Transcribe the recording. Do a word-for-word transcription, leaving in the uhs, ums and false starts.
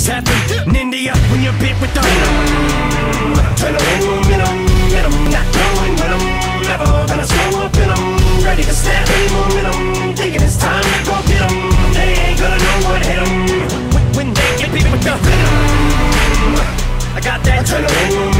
things happen in India when you're bit with the venom. Adrenaline, momentum, get 'em, not knowing when I'm never gonna slow up in 'em. Ready to snap any momentum, thinking it's time to go get 'em. They ain't gonna know what hit 'em when they get bit with the venom. I got that adrenaline.